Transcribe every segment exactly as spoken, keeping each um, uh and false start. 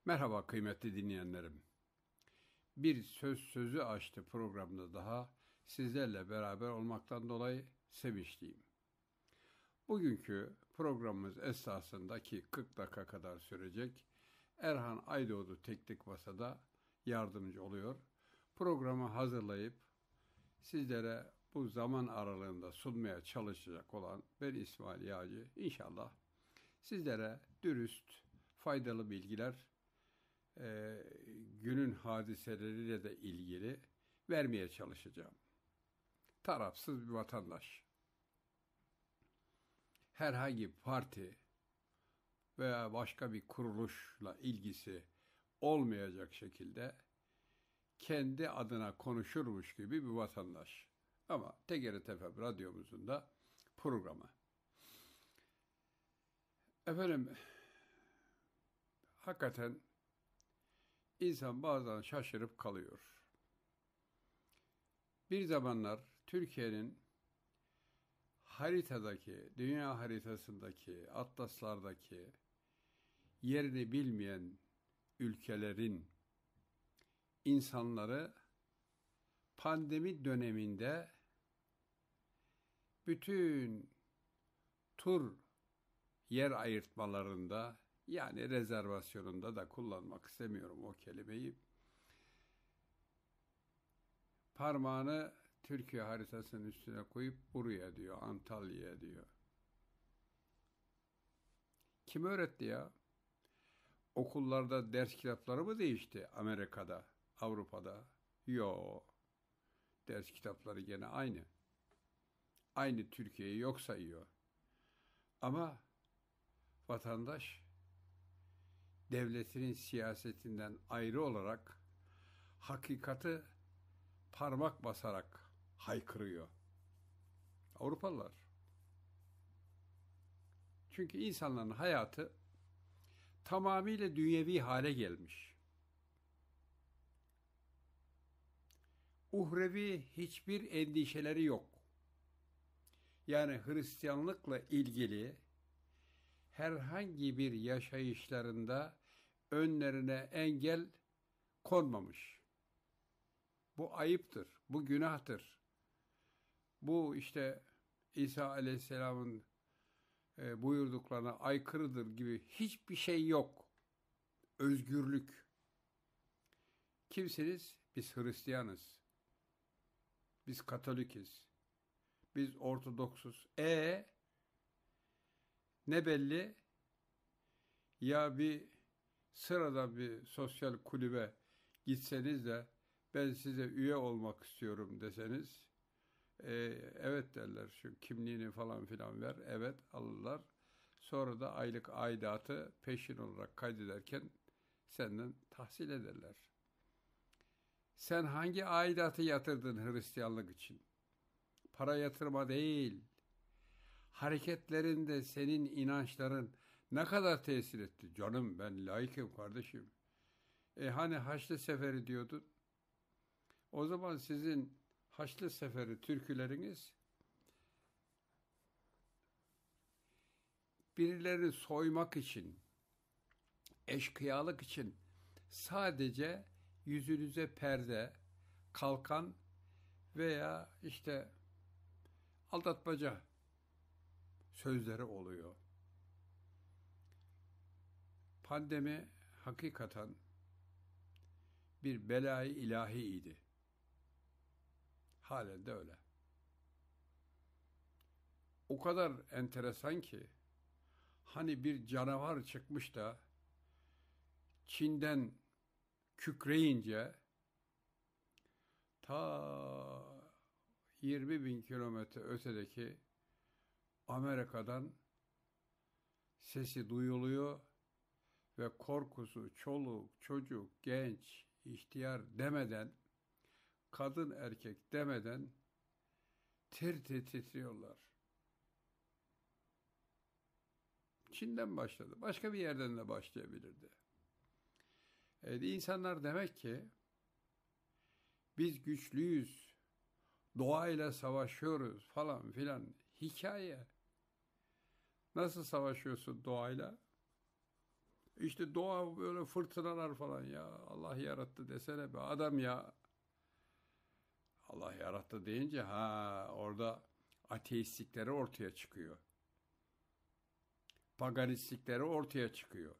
Merhaba kıymetli dinleyenlerim. Bir Söz Sözü Açtı programında daha sizlerle beraber olmaktan dolayı sevinçliyim. Bugünkü programımız esasındaki kırk dakika kadar sürecek. Erhan Aydoğdu Teknik Masa'da yardımcı oluyor. Programı hazırlayıp sizlere bu zaman aralığında sunmaya çalışacak olan ben İsmail Yağcı. İnşallah sizlere dürüst, faydalı bilgiler Ee, günün hadiseleriyle de ilgili vermeye çalışacağım. Tarafsız bir vatandaş, herhangi bir parti veya başka bir kuruluşla ilgisi olmayacak şekilde kendi adına konuşurmuş gibi bir vatandaş. Ama T G R T F radyomuzun da programı. Efendim, hakikaten İnsan bazen şaşırıp kalıyor. Bir zamanlar Türkiye'nin haritadaki, dünya haritasındaki, atlaslardaki yerini bilmeyen ülkelerin insanları pandemi döneminde bütün tur yer ayırtmalarında, yani rezervasyonunda da kullanmak istemiyorum o kelimeyi, parmağını Türkiye haritasının üstüne koyup buraya diyor, Antalya'ya diyor. Kim öğretti ya? Okullarda ders kitapları mı değişti Amerika'da, Avrupa'da? Yo, ders kitapları gene aynı. Aynı Türkiye'yi yok sayıyor. Ama vatandaş devletinin siyasetinden ayrı olarak hakikati parmak basarak haykırıyor. Avrupalılar. Çünkü insanların hayatı tamamıyla dünyevi hale gelmiş. Uhrevi hiçbir endişeleri yok. Yani Hristiyanlıkla ilgili herhangi bir yaşayışlarında önlerine engel konmamış. Bu ayıptır, bu günahtır. Bu işte İsa Aleyhisselam'ın e, buyurduklarına aykırıdır gibi hiçbir şey yok. Özgürlük. Kimsiniz? Biz Hristiyanız. Biz Katolikiz. Biz Ortodoksuz. E ne belli? Ya bir sıradan bir sosyal kulübe gitseniz de ben size üye olmak istiyorum deseniz, e, evet derler, şu kimliğini falan filan ver, evet alırlar. Sonra da aylık aidatı peşin olarak kaydederken senden tahsil ederler. Sen hangi aidatı yatırdın Hristiyanlık için? Para yatırma değil. Hareketlerinde senin inançların ne kadar tesir etti? Canım ben laikim kardeşim. E hani Haçlı Seferi diyordun? O zaman sizin Haçlı Seferi türküleriniz birileri soymak için, eşkıyalık için sadece yüzünüze perde, kalkan veya işte aldatmaca sözleri oluyor. Pandemi hakikaten bir belayı ilahiydi. Halen de öyle. O kadar enteresan ki, hani bir canavar çıkmış da Çin'den kükreyince ta yirmi bin kilometre ötedeki Amerika'dan sesi duyuluyor ve korkusu çoluk, çocuk, genç, ihtiyar demeden, kadın erkek demeden tir tir titriyorlar. Çin'den başladı. Başka bir yerden de başlayabilirdi. Evet, insanlar demek ki biz güçlüyüz, doğayla savaşıyoruz falan filan. Hikaye. Nasıl savaşıyorsun doğayla? İşte doğa böyle fırtınalar falan ya. Allah yarattı desene be adam ya. Allah yarattı deyince ha orada ateistlikleri ortaya çıkıyor. Paganistlikleri ortaya çıkıyor.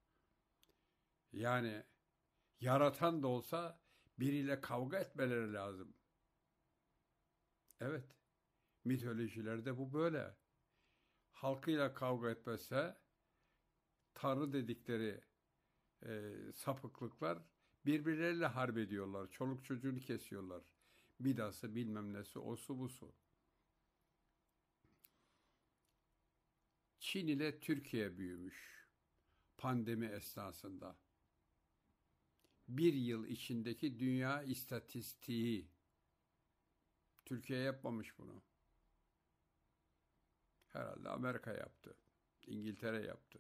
Yani yaratan da olsa biriyle kavga etmeleri lazım. Evet, mitolojilerde bu böyle. Halkıyla kavga etmezse Tanrı dedikleri e, sapıklıklar birbirleriyle harp ediyorlar. Çoluk çocuğunu kesiyorlar. Midası bilmem nesi, osu busu. Çin ile Türkiye büyümüş pandemi esnasında. Bir yıl içindeki dünya istatistiği. Türkiye yapmamış bunu. Herhalde Amerika yaptı. İngiltere yaptı.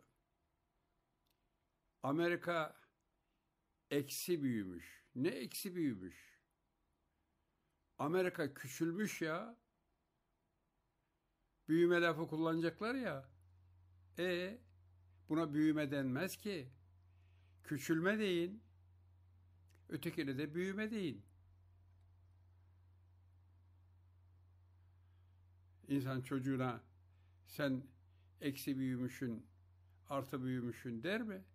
Amerika eksi büyümüş. Ne eksi büyümüş? Amerika küçülmüş ya. Büyüme lafı kullanacaklar ya. E buna büyüme denmez ki. Küçülme deyin. Ötekine de büyüme deyin. İnsan çocuğuna sen eksi büyümüşsün, artı büyümüşsün der mi?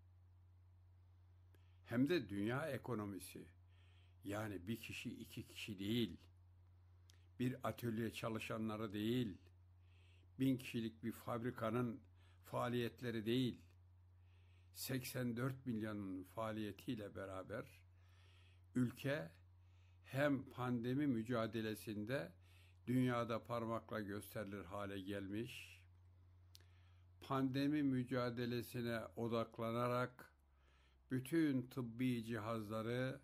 Hem de dünya ekonomisi. Yani bir kişi, iki kişi değil. Bir atölye çalışanları değil. Bin kişilik bir fabrikanın faaliyetleri değil. seksen dört milyonun faaliyetiyle beraber ülke hem pandemi mücadelesinde dünyada parmakla gösterilir hale gelmiş, pandemi mücadelesine odaklanarak bütün tıbbi cihazları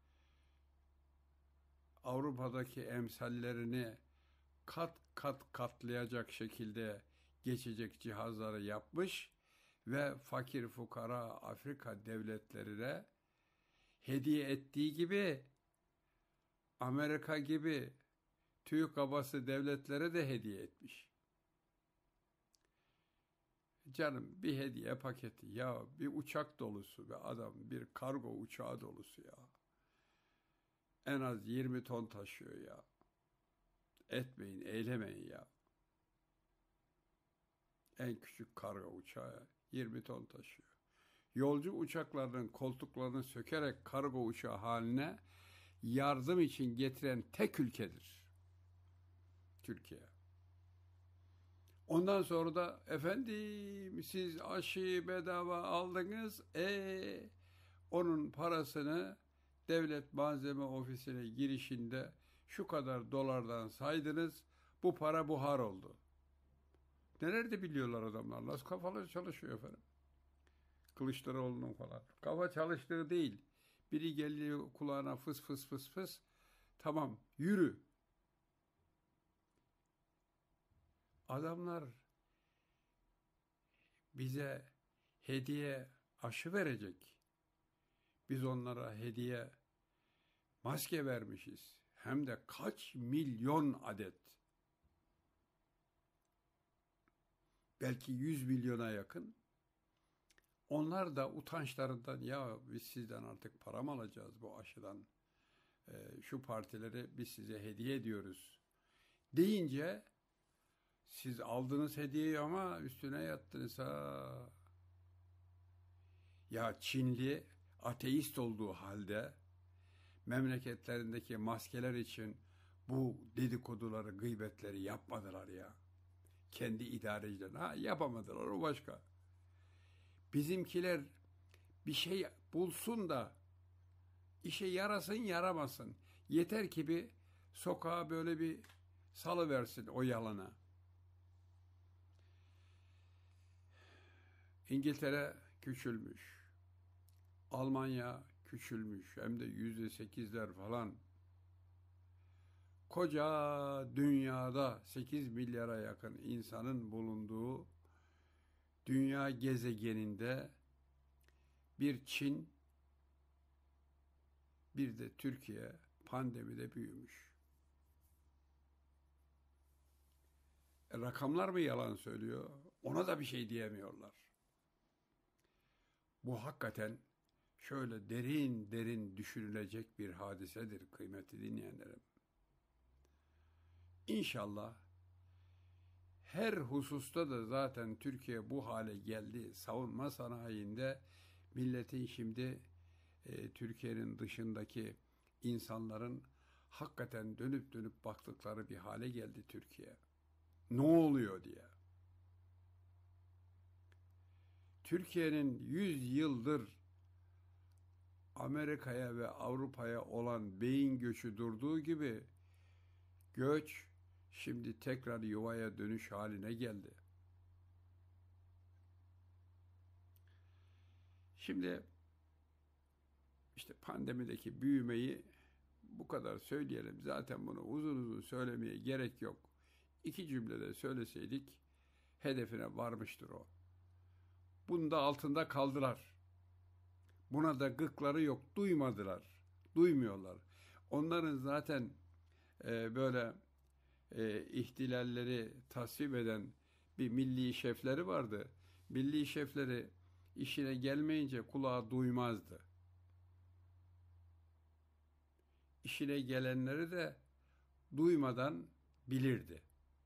Avrupa'daki emsallerini kat kat katlayacak şekilde geçecek cihazları yapmış ve fakir fukara Afrika devletlerine hediye ettiği gibi Amerika gibi tüy kabası devletlere de hediye etmiş. Canım bir hediye paketi ya bir uçak dolusu be adam bir kargo uçağı dolusu ya. En az yirmi ton taşıyor ya. Etmeyin, eylemeyin ya. En küçük kargo uçağı yirmi ton taşıyor. Yolcu uçaklarının koltuklarını sökerek kargo uçağı haline yardım için getiren tek ülkedir Türkiye. Ondan sonra da efendim siz aşıyı bedava aldınız, e onun parasını devlet malzeme ofisine girişinde şu kadar dolardan saydınız, bu para buhar oldu. Nelerde biliyorlar adamlar, nasıl kafaları çalışıyor efendim. Kılıçdaroğlu'nun falan. Kafa çalıştığı değil. Biri geliyor kulağına fıs fıs fıs fıs, tamam yürü. Adamlar bize hediye aşı verecek. Biz onlara hediye maske vermişiz. Hem de kaç milyon adet. Belki yüz milyona yakın. Onlar da utançlarından ya biz sizden artık para mı alacağız bu aşıdan? Ee, şu partileri biz size hediye ediyoruz deyince siz aldınız hediyeyi ama üstüne yattınız ha. Ya Çinli ateist olduğu halde memleketlerindeki maskeler için bu dedikoduları, gıybetleri yapmadılar ya. Kendi idareciler. Ha yapamadılar o başka. Bizimkiler bir şey bulsun da işe yarasın yaramasın. Yeter ki bir sokağa böyle bir salıversin o yalana. İngiltere küçülmüş. Almanya küçülmüş. Hem de yüzde sekizler falan. Koca dünyada sekiz milyara yakın insanın bulunduğu dünya gezegeninde bir Çin, bir de Türkiye pandemide büyümüş. E, rakamlar mı yalan söylüyor? Ona da bir şey diyemiyorlar. Bu hakikaten şöyle derin derin düşünülecek bir hadisedir kıymetli dinleyenlerim. İnşallah her hususta da zaten Türkiye bu hale geldi. Savunma sanayinde milletin şimdi e, Türkiye'nin dışındaki insanların hakikaten dönüp dönüp baktıkları bir hale geldi Türkiye. Ne oluyor diye. Türkiye'nin yüz yıldır Amerika'ya ve Avrupa'ya olan beyin göçü durduğu gibi göç şimdi tekrar yuvaya dönüş haline geldi. Şimdi işte pandemideki büyümeyi bu kadar söyleyelim. Zaten bunu uzun uzun söylemeye gerek yok. İki cümlede söyleseydik hedefine varmıştır o. Bunu da altında kaldılar. Buna da gıkları yok, duymadılar, duymuyorlar. Onların zaten e, böyle e, ihtilalleri tasvip eden bir milli şefleri vardı. Milli şefleri işine gelmeyince kulağı duymazdı. İşine gelenleri de duymadan bilirdi.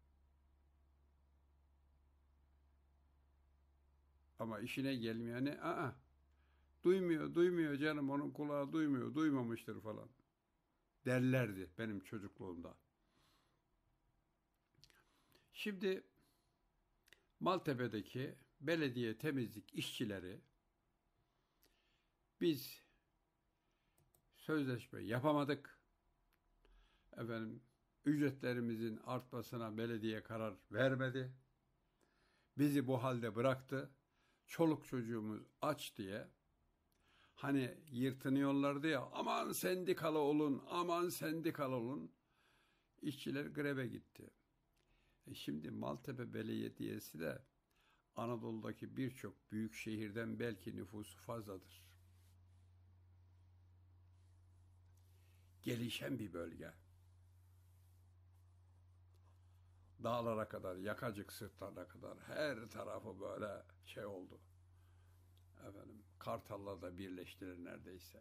Ama işine gelmeyeni, aa, duymuyor, duymuyor canım, onun kulağı duymuyor, duymamıştır falan derlerdi benim çocukluğumda. Şimdi Maltepe'deki belediye temizlik işçileri biz sözleşme yapamadık. Efendim ücretlerimizin artmasına belediye karar vermedi. Bizi bu halde bıraktı. Çoluk çocuğumuz aç diye hani yırtınıyorlardı ya, aman sendikalı olun, aman sendikalı olun. İşçiler greve gitti. E şimdi Maltepe Belediyesi de Anadolu'daki birçok büyük şehirden belki nüfusu fazladır. Gelişen bir bölge. Dağlara kadar, yakacık sırtlarına kadar her tarafı böyle şey oldu. Efendim, Kartal'la da birleştirir neredeyse.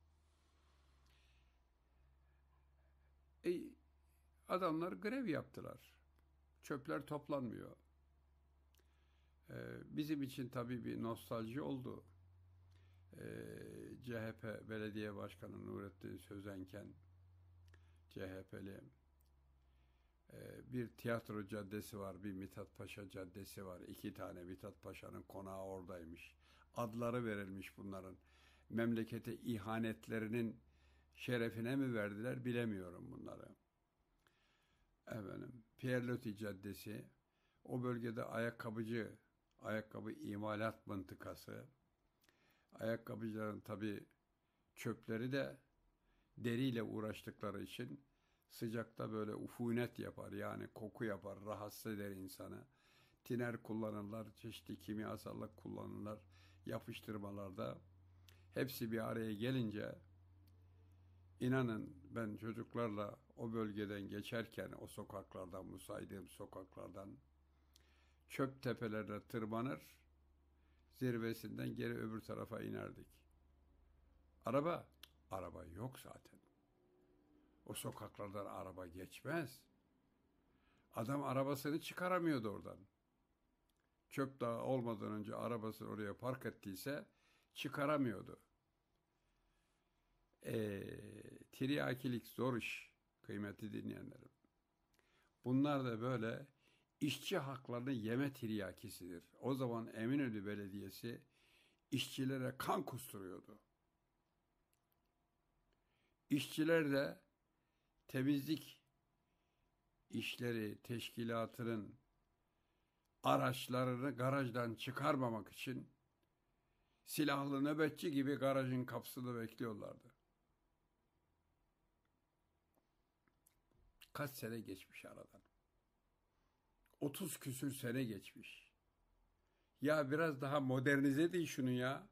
E, adamlar grev yaptılar. Çöpler toplanmıyor. E, bizim için tabii bir nostalji oldu. E, C H P Belediye Başkanı Nurettin Sözenken, C H P'li, e, bir tiyatro caddesi var, bir Mithat Paşa Caddesi var. İki tane Mithat Paşa'nın konağı oradaymış. Adları verilmiş bunların. Memlekete ihanetlerinin şerefine mi verdiler bilemiyorum bunları. Efendim, Pierre Caddesi, o bölgede ayakkabıcı, ayakkabı imalat mıntıkası. Ayakkabıcıların tabii çöpleri de deriyle uğraştıkları için sıcakta böyle ufunet yapar, yani koku yapar, rahatsız eder insanı. Tiner kullanırlar, çeşitli kimyasallık kullanırlar, yapıştırmalarda. Hepsi bir araya gelince, inanın ben çocuklarla o bölgeden geçerken, o sokaklardan, bu saydığım sokaklardan çöp tepelerine tırmanır, zirvesinden geri öbür tarafa inerdik. Araba, araba yok zaten. O sokaklardan araba geçmez. Adam arabasını çıkaramıyordu oradan. Çöp dağı olmadan önce arabasını oraya park ettiyse çıkaramıyordu. E, tiryakilik zor iş kıymetli dinleyenlerim. Bunlar da böyle işçi haklarını yeme tiryakisidir. O zaman Eminönü Belediyesi işçilere kan kusturuyordu. İşçiler de temizlik işleri teşkilatının araçlarını garajdan çıkarmamak için silahlı nöbetçi gibi garajın kapısında bekliyorlardı. Kaç sene geçmiş aradan? otuz küsür sene geçmiş. Ya biraz daha modernize edin şunu ya.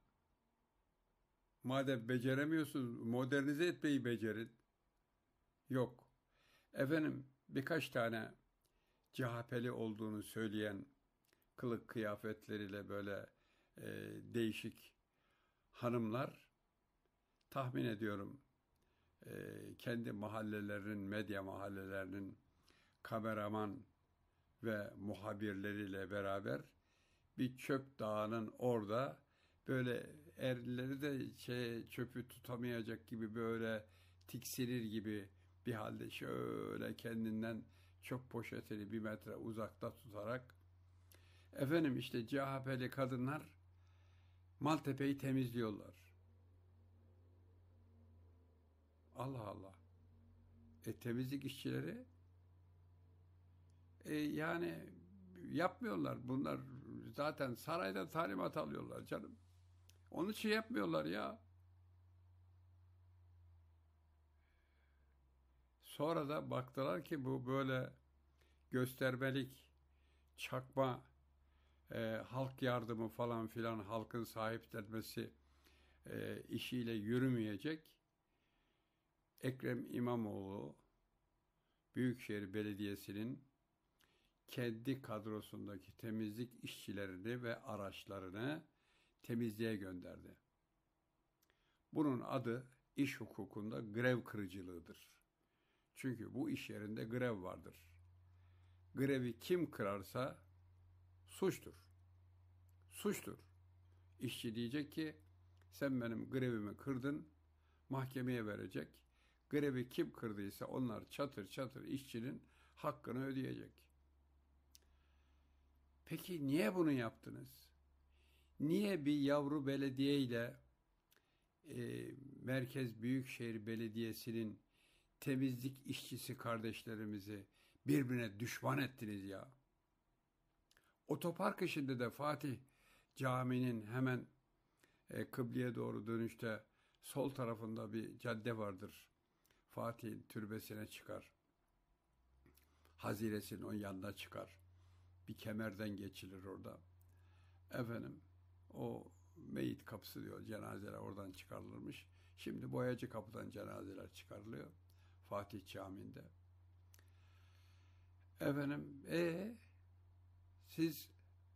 Madem beceremiyorsunuz, modernize etmeyi becerin. Yok. Efendim, birkaç tane C H P'li olduğunu söyleyen, kılık kıyafetleriyle böyle e, değişik hanımlar tahmin ediyorum e, kendi mahallelerinin, medya mahallelerinin kameraman ve muhabirleriyle beraber bir çöp dağının orada böyle erleri de şey, çöpü tutamayacak gibi böyle tiksinir gibi bir halde şöyle kendinden çöp poşetini bir metre uzakta tutarak efendim işte C H P'li kadınlar Maltepe'yi temizliyorlar. Allah Allah. E temizlik işçileri e, yani yapmıyorlar. Bunlar zaten sarayda talimat alıyorlar canım. Onun için yapmıyorlar ya. Sonra da baktılar ki bu böyle göstermelik, çakma, e, halk yardımı falan filan halkın sahiplenmesi e, işiyle yürümeyecek. Ekrem İmamoğlu Büyükşehir Belediyesi'nin kendi kadrosundaki temizlik işçilerini ve araçlarını temizliğe gönderdi. Bunun adı iş hukukunda grev kırıcılığıdır. Çünkü bu iş yerinde grev vardır. Grevi kim kırarsa suçtur. Suçtur. İşçi diyecek ki sen benim grevimi kırdın, mahkemeye verecek. Grevi kim kırdıysa onlar çatır çatır işçinin hakkını ödeyecek. Peki niye bunu yaptınız? Niye bir yavru belediye ile e, Merkez Büyükşehir Belediyesi'nin temizlik işçisi kardeşlerimizi birbirine düşman ettiniz ya? Otopark işinde de Fatih Camii'nin hemen e, kıbleye doğru dönüşte sol tarafında bir cadde vardır. Fatih'in türbesine çıkar. Haziresinin o yanına çıkar. Bir kemerden geçilir orada. Efendim o meyit kapısı diyor. Cenazeler oradan çıkarılırmış. Şimdi boyacı kapıdan cenazeler çıkarılıyor. Fatih Camii'nde. Efendim e siz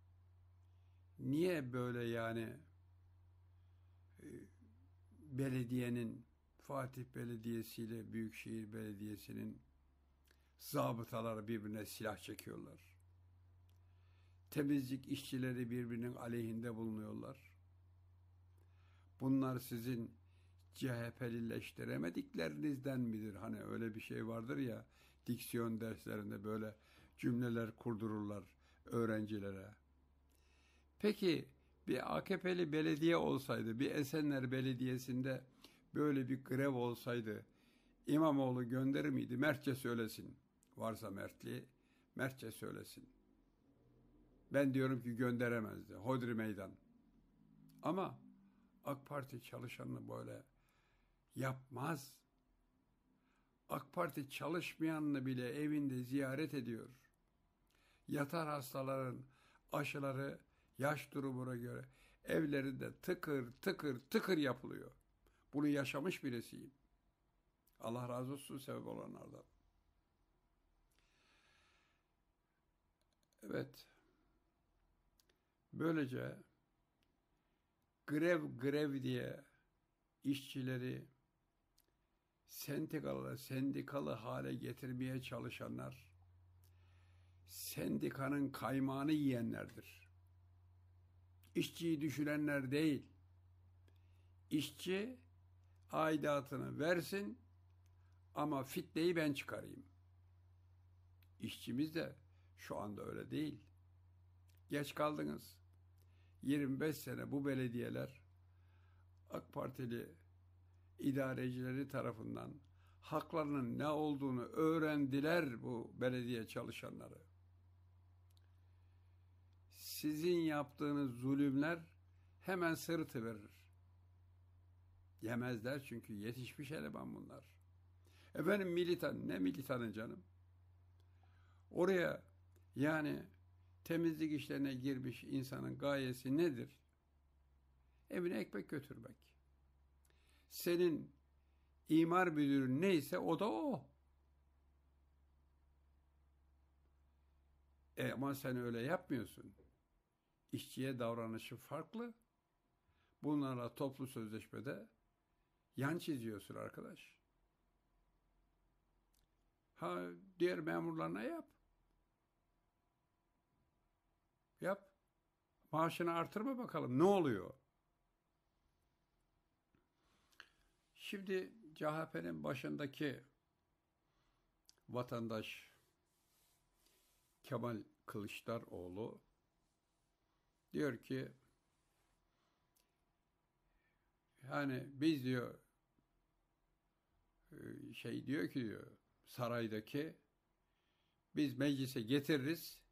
niye böyle yani e, belediyenin Fatih Belediyesi ile Büyükşehir Belediyesi'nin zabıtaları birbirine silah çekiyorlar? Temizlik işçileri birbirinin aleyhinde bulunuyorlar. Bunlar sizin C H P'lileştiremediklerinizden midir? Hani öyle bir şey vardır ya, diksiyon derslerinde böyle cümleler kurdururlar öğrencilere. Peki bir A K P'li belediye olsaydı, bir Esenler Belediyesi'nde böyle bir grev olsaydı İmamoğlu gönderir miydi? Mertçe söylesin. Varsa mertliği, mertçe söylesin. Ben diyorum ki gönderemezdi. Hodri meydan. Ama AK Parti çalışanını böyle yapmaz. AK Parti çalışmayanını bile evinde ziyaret ediyor. Yatar hastaların aşıları yaş durumuna göre evlerinde tıkır tıkır tıkır yapılıyor. Bunu yaşamış birisiyim. Allah razı olsun sebep olanlardan. Evet. Böylece grev grev diye işçileri sendikalı, sendikalı hale getirmeye çalışanlar sendikanın kaymağını yiyenlerdir. İşçiyi düşünenler değil. İşçi aidatını versin ama fitneyi ben çıkarayım. İşçimiz de şu anda öyle değil. Geç kaldınız. yirmi beş sene bu belediyeler AK Partili idarecileri tarafından haklarının ne olduğunu öğrendiler bu belediye çalışanları. Sizin yaptığınız zulümler hemen sırıtıverir. Yemezler çünkü yetişmiş eleman bunlar. Efendim militan, ne militanı canım? Oraya yani temizlik işlerine girmiş insanın gayesi nedir? Evine ekmek götürmek. Senin imar müdürün neyse o da o. E ama sen öyle yapmıyorsun. İşçiye davranışı farklı. Bunlarla toplu sözleşmede yan çiziyorsun arkadaş. Ha, diğer memurlarına yap. Yap. Maaşını artırma bakalım. Ne oluyor? Şimdi C H P'nin başındaki vatandaş Kemal Kılıçdaroğlu diyor ki, yani biz diyor, şey diyor ki diyor, saraydaki biz meclise getiririz,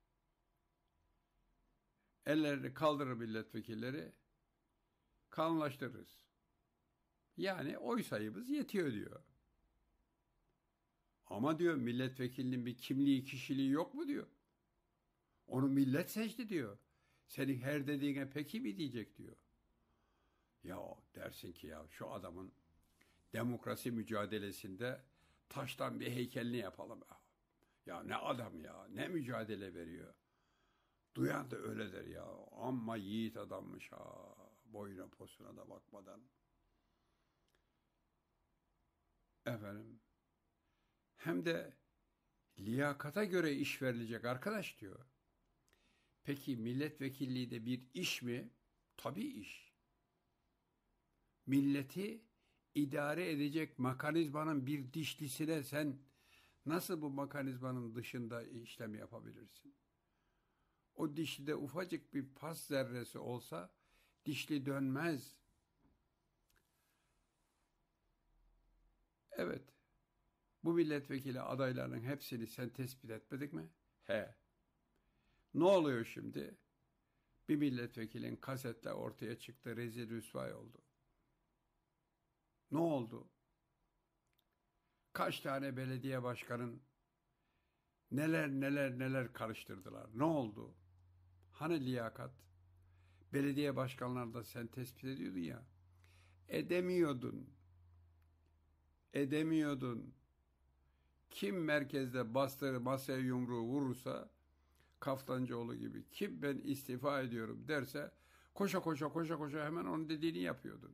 ellerini kaldırır milletvekilleri, kanunlaştırırız. Yani oy sayımız yetiyor diyor. Ama diyor milletvekilinin bir kimliği, kişiliği yok mu diyor. Onu millet seçti diyor. Senin her dediğine peki mi diyecek diyor. Ya dersin ki ya şu adamın demokrasi mücadelesinde taştan bir heykelini yapalım ya. Ya ne adam ya, ne mücadele veriyor. Duyan da öyle der ya. Amma yiğit adammış ha. Boyuna posuna da bakmadan. Efendim. Hem de liyakata göre iş verilecek arkadaş diyor. Peki milletvekilliği de bir iş mi? Tabii iş. Milleti idare edecek mekanizmanın bir dişlisine sen nasıl bu mekanizmanın dışında işlem yapabilirsin? O dişlide ufacık bir pas zerresi olsa dişli dönmez. Evet. Bu milletvekili adaylarının hepsini sen tespit etmedik mi? He. Ne oluyor şimdi? Bir milletvekilin kasetle ortaya çıktı, rezil rüsvay oldu. Ne oldu? Kaç tane belediye başkanın neler neler neler karıştırdılar. Ne oldu? Hani liyakat? Belediye başkanlarında sen tespit ediyordun ya. Edemiyordun. Edemiyordun. Kim merkezde bastırı masaya yumruğu vurursa, Kaftancıoğlu gibi, kim ben istifa ediyorum derse koşa koşa koşa koşa hemen onun dediğini yapıyordun.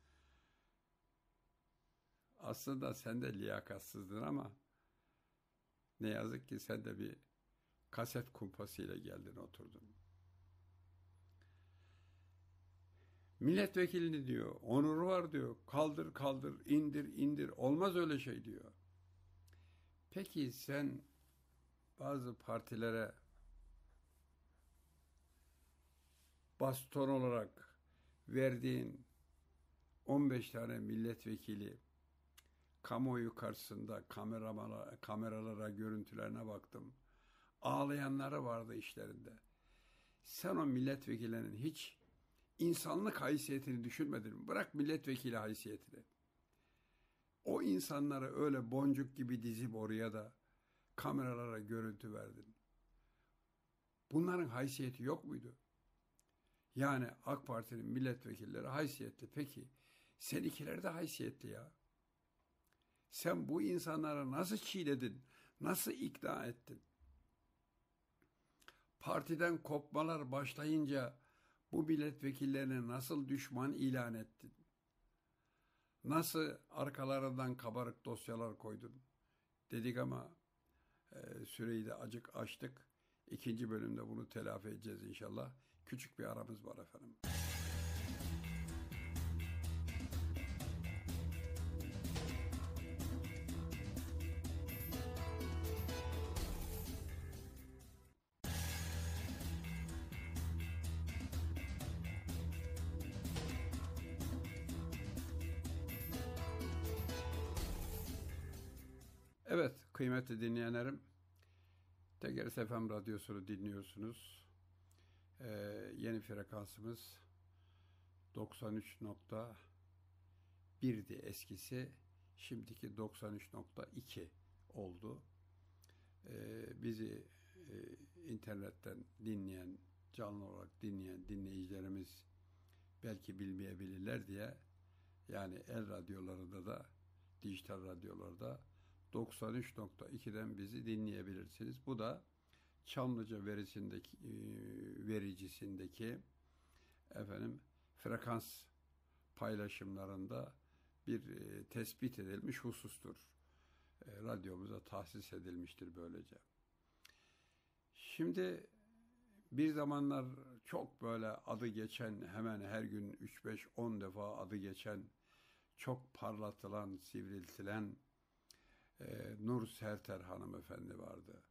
Aslında sen de liyakatsızdın ama ne yazık ki sen de bir kaset kumpasıyla geldin oturdun. Milletvekilini diyor, onuru var diyor, kaldır kaldır, indir indir, olmaz öyle şey diyor. Peki sen bazı partilere baston olarak verdiğin on beş tane milletvekili kamuoyu karşısında kameralara, kameralara, görüntülerine baktım. Ağlayanları vardı işlerinde. Sen o milletvekillerinin hiç insanlık haysiyetini düşünmedin mi? Bırak milletvekili haysiyetini. O insanları öyle boncuk gibi dizip oraya da kameralara görüntü verdin. Bunların haysiyeti yok muydu? Yani AK Parti'nin milletvekilleri haysiyetli. Peki seninkiler de haysiyetli ya. Sen bu insanları nasıl çiğledin? Nasıl ikna ettin? Partiden kopmalar başlayınca bu milletvekillerini nasıl düşman ilan ettin? Nasıl arkalarından kabarık dosyalar koydun? Dedik ama e, süreyi de acık açtık. İkinci bölümde bunu telafi edeceğiz inşallah. Küçük bir aramız var efendim. Evet, kıymetli dinleyenlerim, T G R S F M radyosunu dinliyorsunuz. Ee, yeni frekansımız doksan üç nokta bir'di eskisi, şimdiki doksan üç nokta iki oldu. Ee, bizi e, internetten dinleyen, canlı olarak dinleyen dinleyicilerimiz belki bilmeyebilirler diye, yani el radyolarında da, dijital radyolarda doksan üç nokta iki'den bizi dinleyebilirsiniz. Bu da Çamlıca verisindeki, e, vericisindeki efendim frekans paylaşımlarında bir e, tespit edilmiş husustur. E, radyomuza tahsis edilmiştir böylece. Şimdi bir zamanlar çok böyle adı geçen, hemen her gün üç beş on defa adı geçen, çok parlatılan, sivriltilen e, Nur Serter hanımefendi vardı.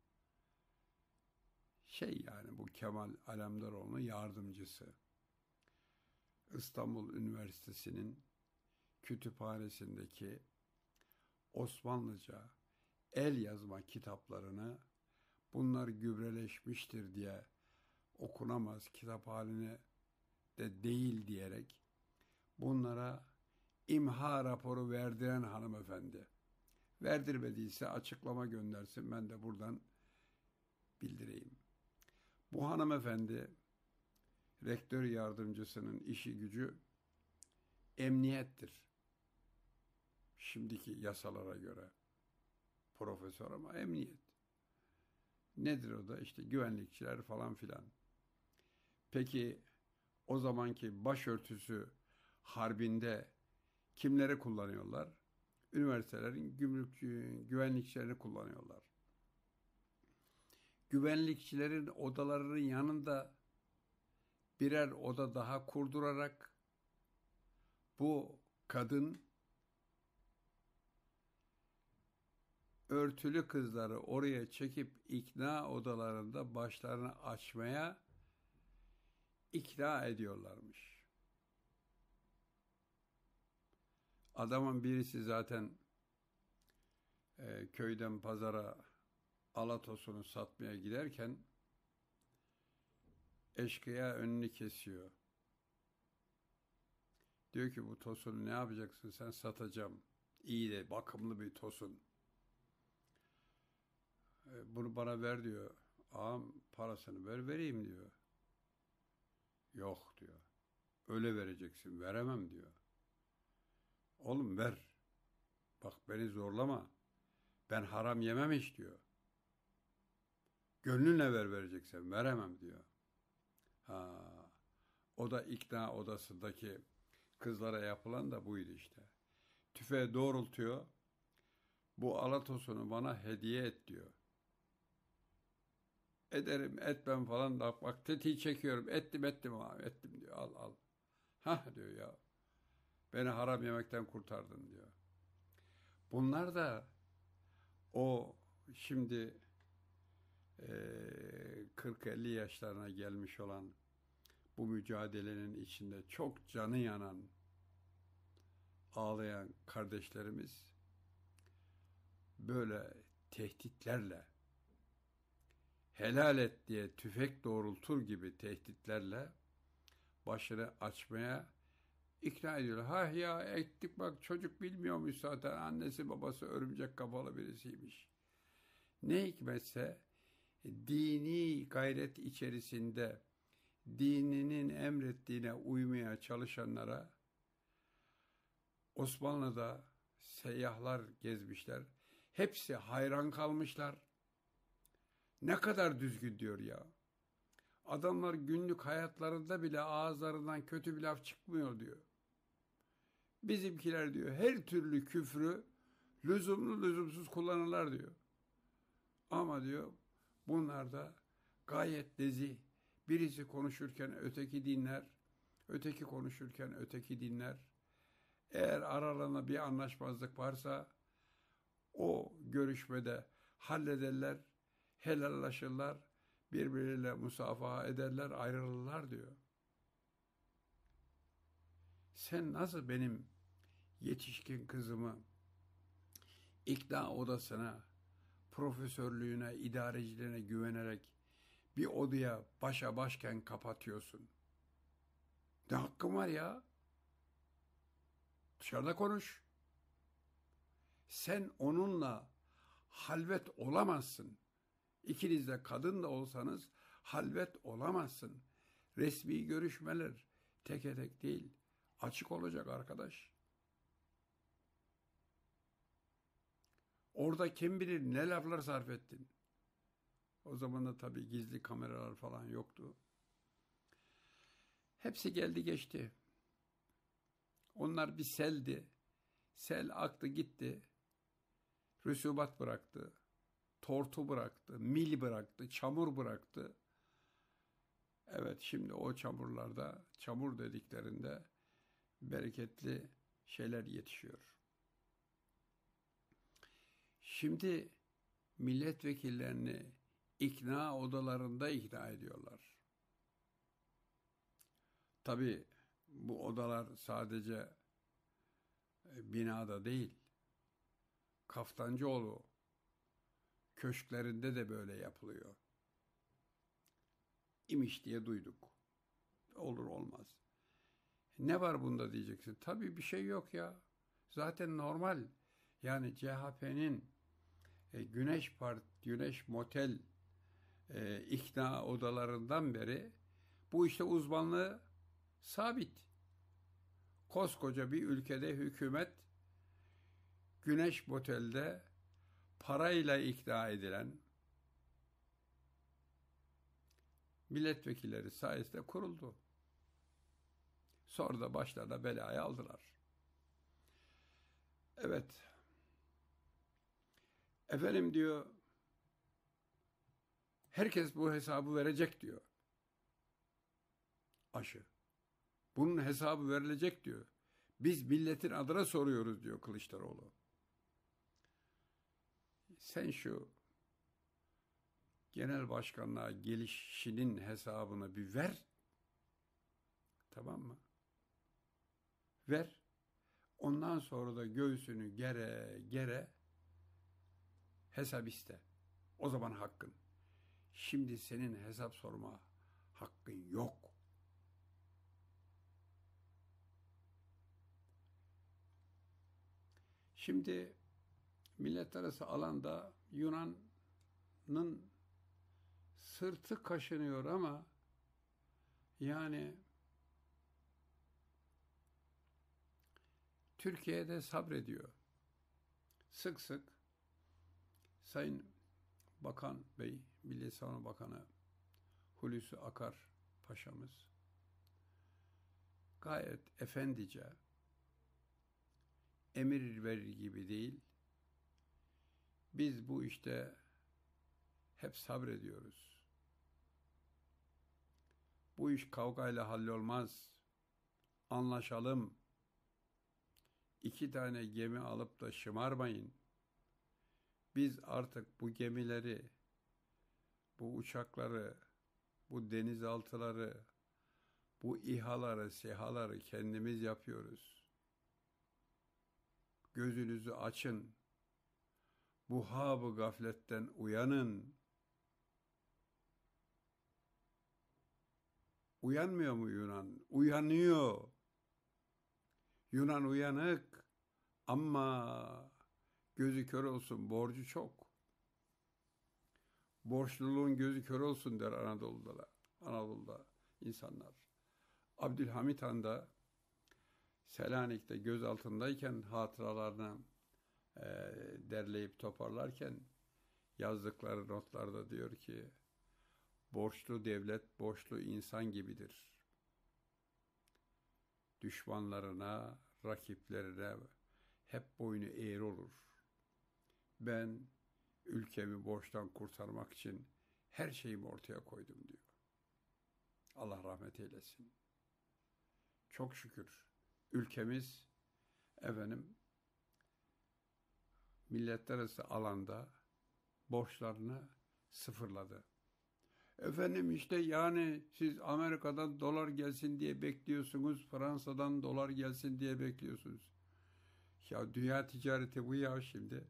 Şey yani bu Kemal Alemdaroğlu'nun yardımcısı. İstanbul Üniversitesi'nin kütüphanesindeki Osmanlıca el yazma kitaplarını bunlar gübreleşmiştir diye okunamaz kitap haline de değil diyerek bunlara imha raporu verdiren hanımefendi. Verdirmediyse açıklama göndersin, ben de buradan bildireyim. Bu hanımefendi rektör yardımcısının işi gücü emniyettir. Şimdiki yasalara göre profesör ama emniyet. Nedir o da? İşte güvenlikçiler falan filan. Peki o zamanki başörtüsü harbinde kimleri kullanıyorlar? Üniversitelerin gümrük güvenlikçilerini kullanıyorlar. Güvenlikçilerin odalarının yanında birer oda daha kurdurarak bu kadın örtülü kızları oraya çekip ikna odalarında başlarını açmaya ikna ediyorlarmış. Adamın birisi zaten e, köyden pazara alatosunu satmaya giderken eşkıya önünü kesiyor. Diyor ki bu tosunu ne yapacaksın sen? Satacağım. İyi de bakımlı bir tosun. E, bunu bana ver diyor. Ağam parasını ver vereyim diyor. Yok diyor. Öyle vereceksin. Veremem diyor. Oğlum ver. Bak beni zorlama. Ben haram yemem hiç diyor. Gönlünle ver vereceksen. Veremem diyor. Ha, o da ikna odasındaki kızlara yapılan da buydu işte. Tüfeği doğrultuyor. Bu alatosunu bana hediye et diyor. Ederim etmem falan da bak tetiği çekiyorum. Ettim ettim abi ettim diyor. Al al. Hah diyor ya. Beni haram yemekten kurtardın diyor. Bunlar da o şimdi e, kırk elli yaşlarına gelmiş olan bu mücadelenin içinde çok canı yanan, ağlayan kardeşlerimiz böyle tehditlerle, helal et diye tüfek doğrultur gibi tehditlerle başını açmaya ikna ediyorlar. Ha ya ettik bak çocuk bilmiyormuş zaten annesi babası örümcek kafalı birisiymiş. Ne hikmetse dini gayret içerisinde dininin emrettiğine uymaya çalışanlara Osmanlı'da seyyahlar gezmişler. Hepsi hayran kalmışlar. Ne kadar düzgün diyor ya. Adamlar günlük hayatlarında bile ağızlarından kötü bir laf çıkmıyor diyor. Bizimkiler diyor her türlü küfrü lüzumlu lüzumsuz kullanırlar diyor. Ama diyor bunlar da gayet nezih. Birisi konuşurken öteki dinler, öteki konuşurken öteki dinler. Eğer aralarında bir anlaşmazlık varsa o görüşmede hallederler, helallaşırlar, birbiriyle musafaha ederler, ayrılırlar diyor. Sen nasıl benim yetişkin kızımı ikna odasına, profesörlüğüne, idareciliğine güvenerek bir odaya başa başken kapatıyorsun? Ne hakkın var ya? Dışarıda konuş. Sen onunla halvet olamazsın. İkiniz de kadın da olsanız halvet olamazsın. Resmi görüşmeler teke tek değil, açık olacak arkadaş. Orada kim bilir ne laflar sarf ettin. O zaman da tabii gizli kameralar falan yoktu. Hepsi geldi geçti. Onlar bir seldi. Sel aktı gitti. Rüsubat bıraktı. Tortu bıraktı. Mil bıraktı. Çamur bıraktı. Evet, şimdi o çamurlarda, çamur dediklerinde bereketli şeyler yetişiyor. Şimdi milletvekillerini ikna odalarında ikna ediyorlar. Tabii bu odalar sadece binada değil, Kaftancıoğlu köşklerinde de böyle yapılıyor. İmiş diye duyduk. Olur olmaz. Ne var bunda diyeceksin. Tabii bir şey yok ya. Zaten normal. Yani C H P'nin e, Güneş Part, Güneş Motel e, ikna odalarından beri bu işte uzmanlığı sabit. Koskoca bir ülkede hükümet Güneş Motel'de parayla ikna edilen milletvekilleri sayesinde kuruldu. Sonra da başlarına belayı aldılar. Evet. Efendim diyor, herkes bu hesabı verecek diyor. Aşı. Bunun hesabı verilecek diyor. Biz milletin adına soruyoruz diyor Kılıçdaroğlu. Sen şu genel başkanlığa gelişinin hesabını bir ver. Tamam mı? Ver. Ondan sonra da göğsünü gere gere hesap iste. O zaman hakkın. Şimdi senin hesap sorma hakkın yok. Şimdi millet arası alanda Yunan'ın sırtı kaşınıyor ama yani Türkiye'de sabrediyor. Sık sık Sayın Bakan Bey, Milli Savunma Bakanı Hulusi Akar Paşa'mız gayet efendice, emir verir gibi değil, biz bu işte hep sabrediyoruz. Bu iş kavgayla hallolmaz. Anlaşalım. İki tane gemi alıp da şımarmayın. Biz artık bu gemileri, bu uçakları, bu denizaltıları, bu İHA'ları, SİHA'ları kendimiz yapıyoruz. Gözünüzü açın. Bu hab-ı gafletten uyanın. Uyanmıyor mu Yunan? Uyanıyor. Yunan uyanık ama gözü kör olsun, borcu çok. Borçluluğun gözü kör olsun der Anadolu'da, Anadolu'da insanlar. Abdülhamit Han da Selanik'te gözaltındayken hatıralarını e, derleyip toparlarken yazdıkları notlarda diyor ki, borçlu devlet, borçlu insan gibidir. Düşmanlarına, rakiplerine hep boynu eğri olur. Ben ülkemi borçtan kurtarmak için her şeyimi ortaya koydum diyor. Allah rahmet eylesin. Çok şükür ülkemiz efendim milletler arası alanda borçlarını sıfırladı. Efendim işte yani siz Amerika'dan dolar gelsin diye bekliyorsunuz, Fransa'dan dolar gelsin diye bekliyorsunuz. Ya dünya ticareti bu ya şimdi.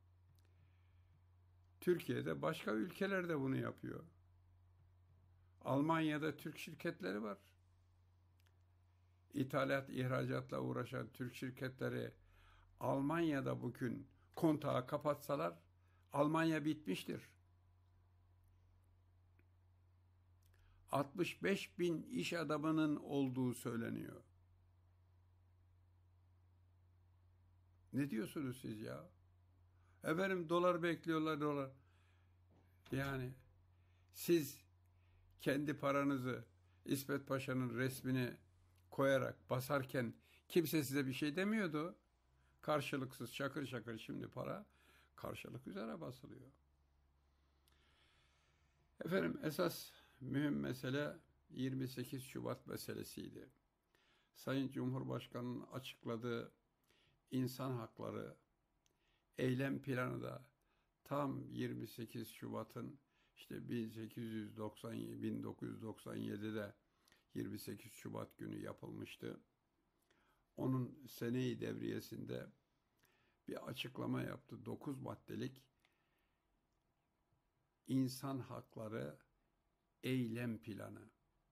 Türkiye'de başka ülkeler de bunu yapıyor. Almanya'da Türk şirketleri var. İthalat, ihracatla uğraşan Türk şirketleri Almanya'da bugün kontağı kapatsalar Almanya bitmiştir. altmış beş bin iş adamının olduğu söyleniyor. Ne diyorsunuz siz ya? Efendim dolar bekliyorlar dolar. Yani siz kendi paranızı İsmet Paşa'nın resmini koyarak basarken Kimse size bir şey demiyordu. Karşılıksız şakır şakır şimdi para karşılık üzere basılıyor. Efendim esas mühim mesele yirmi sekiz Şubat meselesiydi. Sayın Cumhurbaşkanı'nın açıkladığı insan hakları eylem planı da tam yirmi sekiz Şubat'ın işte bin sekiz yüz doksan bin dokuz yüz doksan yedi'de yirmi sekiz Şubat günü yapılmıştı. Onun sene-i devriyesinde bir açıklama yaptı. dokuz maddelik insan hakları eylem planı.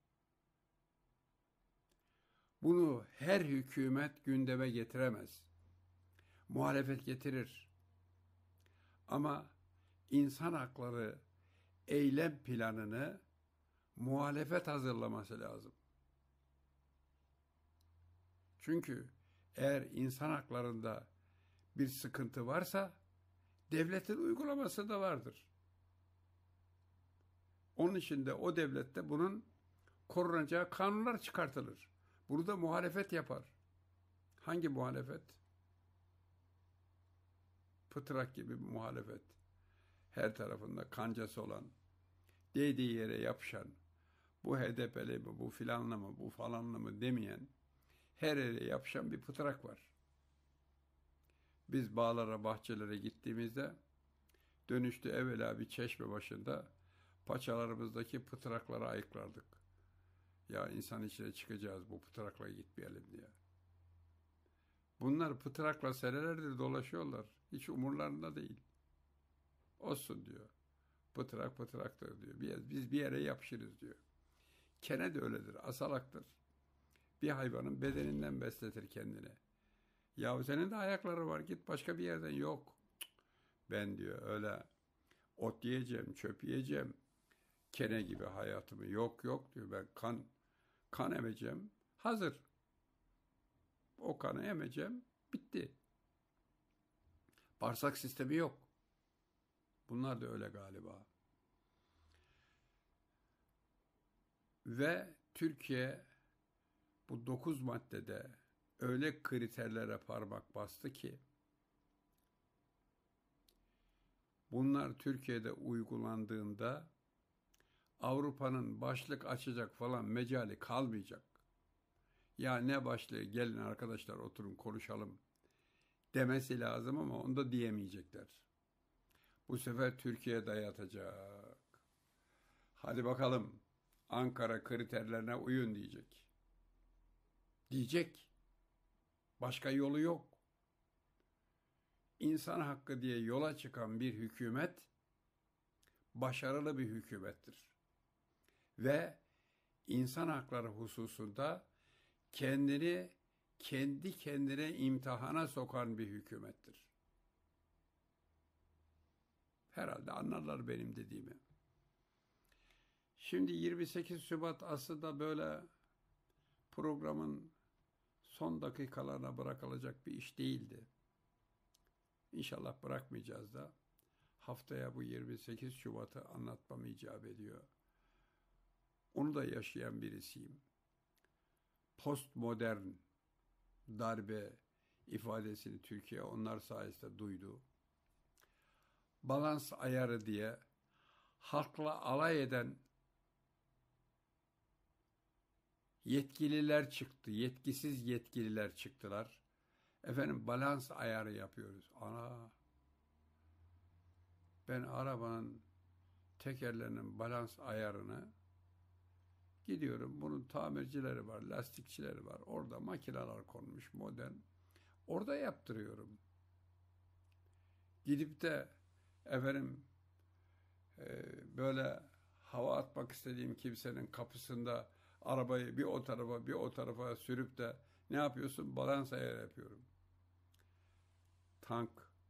Bunu her hükümet gündeme getiremez. Muhalefet getirir. Ama insan hakları eylem planını muhalefet hazırlaması lazım. Çünkü eğer insan haklarında bir sıkıntı varsa devletin uygulaması da vardır. Onun için de o devlette bunun korunacağı kanunlar çıkartılır. Bunu da muhalefet yapar. Hangi muhalefet? Pıtrak gibi bir muhalefet. Her tarafında kancası olan, değdiği yere yapışan, bu H D P'li mi, bu filanlı mı, bu falanlı mı demeyen, her yere yapışan bir pıtrak var. Biz bağlara, bahçelere gittiğimizde dönüşte evvela bir çeşme başında paçalarımızdaki pıtrakları ayıklardık. Ya insan içine çıkacağız, bu pıtrakla gitmeyelim diye. Bunlar pıtrakla senelerdir dolaşıyorlar. Hiç umurlarında değil. Olsun diyor. Pıtrak pıtraktır diyor. Biz bir yere yapışırız diyor. Kene de öyledir, asalaktır. Bir hayvanın bedeninden besletir kendini. Yahu senin de ayakları var, git başka bir yerden. Yok. Ben diyor öyle ot yiyeceğim, çöp yiyeceğim. Kene gibi hayatımı yok yok diyor. Ben kan kan emeceğim. Hazır. O kanı emeceğim. Bitti. Bağırsak sistemi yok. Bunlar da öyle galiba. Ve Türkiye bu dokuz maddede öyle kriterlere parmak bastı ki bunlar Türkiye'de uygulandığında Avrupa'nın başlık açacak falan mecali kalmayacak. Ya ne başlığı, gelin arkadaşlar oturun konuşalım demesi lazım ama onu da diyemeyecekler. Bu sefer Türkiye dayatacak. Hadi bakalım Ankara kriterlerine uyun diyecek. Diyecek. Başka yolu yok. İnsan hakkı diye yola çıkan bir hükümet başarılı bir hükümettir. Ve insan hakları hususunda kendini kendi kendine imtihana sokan bir hükümettir. Herhalde anlarlar benim dediğimi. Şimdi yirmi sekiz Şubat aslında böyle programın son dakikalarına bırakılacak bir iş değildi. İnşallah bırakmayacağız da haftaya bu yirmi sekiz Şubat'ı anlatmam icap ediyor. Onu da yaşayan birisiyim. Postmodern darbe ifadesini Türkiye onlar sayesinde duydu. Balans ayarı diye halkla alay eden yetkililer çıktı. Yetkisiz yetkililer çıktılar. Efendim balans ayarı yapıyoruz. Ana! Ben arabanın tekerlerinin balans ayarını gidiyorum. Bunun tamircileri var, lastikçileri var. Orada makineler konmuş modern. Orada yaptırıyorum. Gidip de efendim e, böyle hava atmak istediğim kimsenin kapısında arabayı bir o tarafa bir o tarafa sürüp de ne yapıyorsun? Balans ayarı yapıyorum. Tank,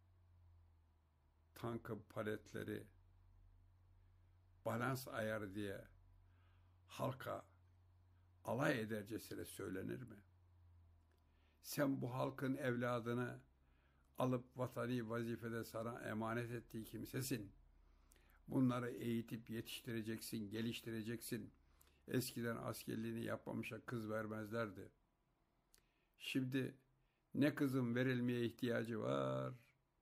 tankın paletleri balans ayarı diye halka alay edercesine söylenir mi? Sen bu halkın evladını alıp vatani vazifede sana emanet ettiği kimsesin. Bunları eğitip yetiştireceksin, geliştireceksin. Eskiden askerliğini yapmamışa kız vermezlerdi. Şimdi ne kızın verilmeye ihtiyacı var,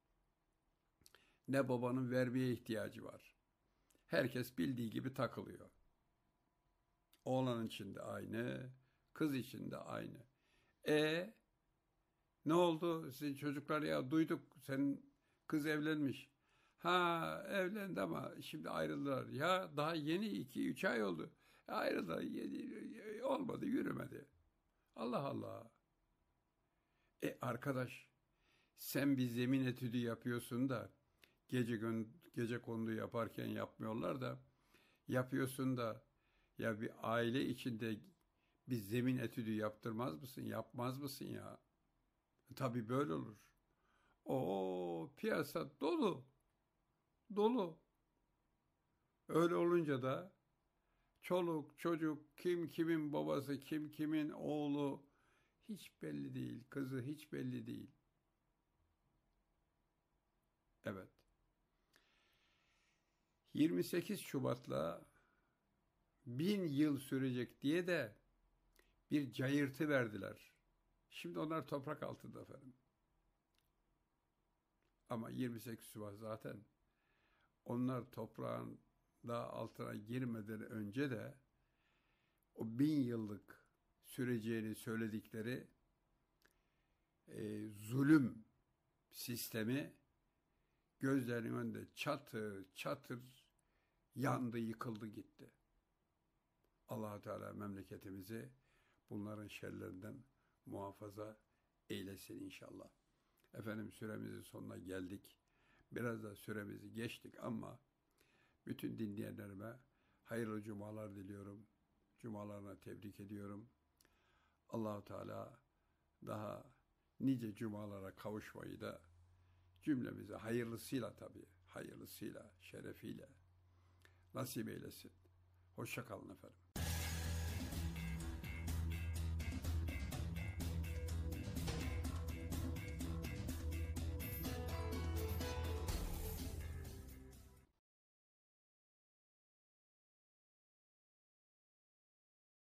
ne babanın vermeye ihtiyacı var. Herkes bildiği gibi takılıyor. Oğlan için de aynı, kız için de aynı. E ne oldu? Sizin çocuklar ya duyduk senin kız evlenmiş. Ha evlendi ama şimdi ayrıldılar. Ya daha yeni iki üç ay oldu. Ayrıldılar. Olmadı, yürümedi. Allah Allah. E arkadaş, sen bir zemin etüdü yapıyorsun da gece gün gece kondu yaparken yapmıyorlar da yapıyorsun da ya bir aile içinde bir zemin etüdü yaptırmaz mısın? Yapmaz mısın ya? Tabii böyle olur. O piyasa dolu, dolu. Öyle olunca da çoluk, çocuk, kim kimin babası, kim kimin oğlu hiç belli değil. Kızı hiç belli değil. Evet. yirmi sekiz Şubat'la bin yıl sürecek diye de bir cayırtı verdiler. Şimdi onlar toprak altında efendim. Ama yirmi sekiz Şubat zaten onlar toprağın daha altına girmeden önce de o bin yıllık süreceğini söyledikleri e, zulüm sistemi gözlerinin önünde çatır çatır yandı, yıkıldı gitti. Allah-u Teala memleketimizi bunların şerlerinden muhafaza eylesin inşallah. Efendim süremizin sonuna geldik. Biraz da süremizi geçtik ama bütün dinleyenlerime hayırlı cumalar diliyorum. Cumalarına tebrik ediyorum. Allah-u Teala daha nice cumalara kavuşmayı da cümlemize hayırlısıyla tabii, hayırlısıyla, şerefiyle nasip eylesin. Hoşça kalın efendim.